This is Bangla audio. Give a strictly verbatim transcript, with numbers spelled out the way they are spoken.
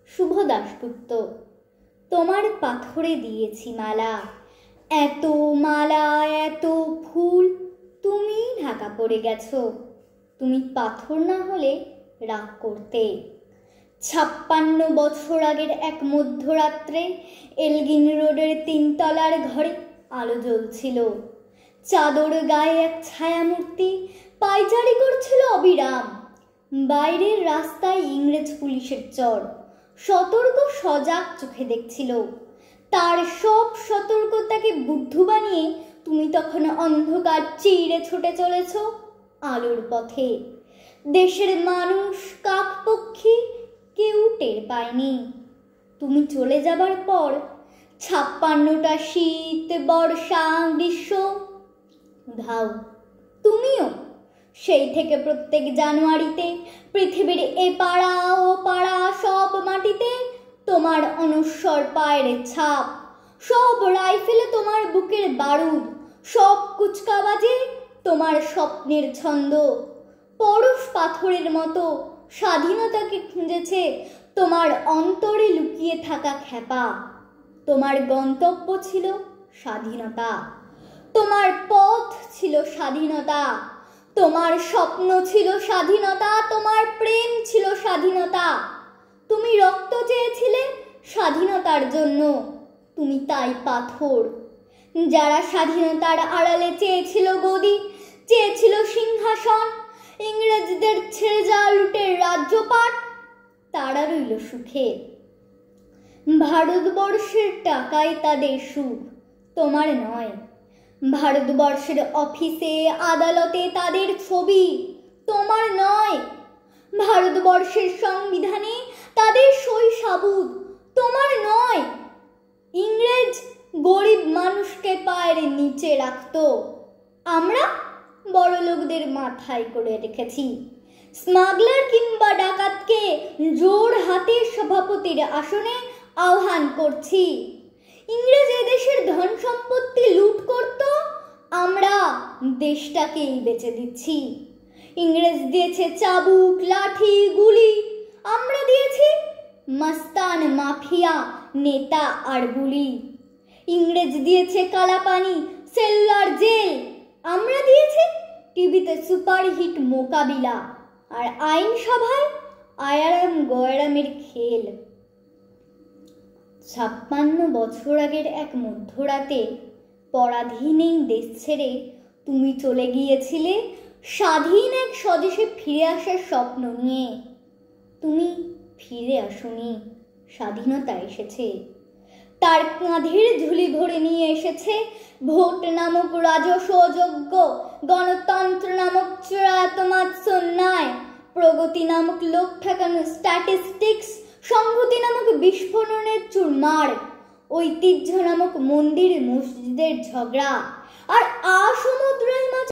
শুভ দাশগুপ্ত। তোমার পাথরে দিয়েছি মালা, এত মালা এত ফুল, তুমি ঢাকা পড়ে গেছো। তুমি পাথর না হলে রাগ করতে। ছাপ্পান্ন বছর আগের এক মধ্যরাত্রে এলগিন রোডের তিনতলার ঘরে আলো জ্বলছিল। চাদর গায়ে এক ছায়ামূর্তি পায়চারি করছিল অবিরাম। বাইরের রাস্তায় ইংরেজ পুলিশের চর সতর্ক সজাগ চোখে দেখছিল। তার সব সতর্কতাকে বুদ্ধু বানিয়ে তুমি তখন অন্ধকার চিরে ছুটে চলেছ আলোর পথে। দেশের মানুষ, কাকপক্ষী কেউ টের পায়নি। তুমি চলে যাবার পর ছাপ্পান্নটা শীত, বর্ষা, গ্রীষ্ম, ধাও তুমিও সেই থেকে প্রত্যেক জানুয়ারিতে পৃথিবীর এ পাড়া ও পাড়া সব মাটিতে তোমার অনশ্বর পায়ের ছাপ, সব রাইফেলে তোমার বুকের বারুদ, সব কুচকাবাজে তোমার স্বপ্নের ছন্দ। পরশ পাথরের মতো স্বাধীনতাকে খুঁজেছে তোমার অন্তরে লুকিয়ে থাকা খেপা। তোমার গন্তব্য ছিল স্বাধীনতা, তোমার পথ ছিল স্বাধীনতা, তোমার স্বপ্ন ছিল স্বাধীনতা, তোমার প্রেম ছিল স্বাধীনতা। তুমি রক্ত চেয়েছিলে স্বাধীনতার জন্য, তুমি তাই পাথর। যারা স্বাধীনতার আড়ালে চেয়েছিল গদি, চেয়েছিল সিংহাসন, ইংরেজদের ছেড়ে যাওয়া লুটের রাজ্যপাট, তারা রইল সুখে। ভারতবর্ষের টাকায় তাদের সুখ, তোমার নয়। ভারতবর্ষের অফিসে আদালতে তাদের ছবি, তোমার নয়। ভারতবর্ষের সংবিধানে তাদের সই সাবুত, তোমার নয়। ইংরেজ গরিব মানুষকে পায়ের নিচে রাখত, আমরা বড় লোকদের মাথায় করে রেখেছি। স্মাগলার কিংবা ডাকাতকে জোর হাতে সভাপতির আসনে আহ্বান করছি। ইংরেজ এদেশের ধন সম্পত্তি লুট করত, আমরা দেশটাকেই বেচে দিচ্ছি। ইংরেজ দিয়েছে চাবুক, লাঠি, গুলি, আমরা দিয়েছি মস্তান, মাফিয়া, নেতা আর বুলি। ইংরেজ দিয়েছে কালাপানি, সেলুলার জেল, আমরা দিয়েছি টিভিতে সুপারহিট মোকাবিলা আর আইনসভায় আয়ারাম গয়রামের খেল। ছাপ্পান্ন বছর আগের এক মধ্যরাতে পরাধীন এই দেশ ছেড়ে তুমি চলে গিয়েছিলে স্বাধীন এক স্বদেশে ফিরে আসার স্বপ্ন নিয়ে। তুমি ফিরে আসোনি, স্বাধীনতা এসেছে। তার কাঁধের ঝুলি ভরে নিয়ে এসেছে ভোট নামক রাজস্ব যোগ্য, গণতন্ত্র নামক চূড়ান্তমাত্র ন্যায়, প্রগতি নামক লোক ঠেকানো স্ট্যাটিস্টিক্স, সংহতি নামক বিস্ফোরণের চুরমার, ঐতিহ্য নামক মন্দির মসজিদের ঝগড়া, আর আসমুদ্রের মাঝে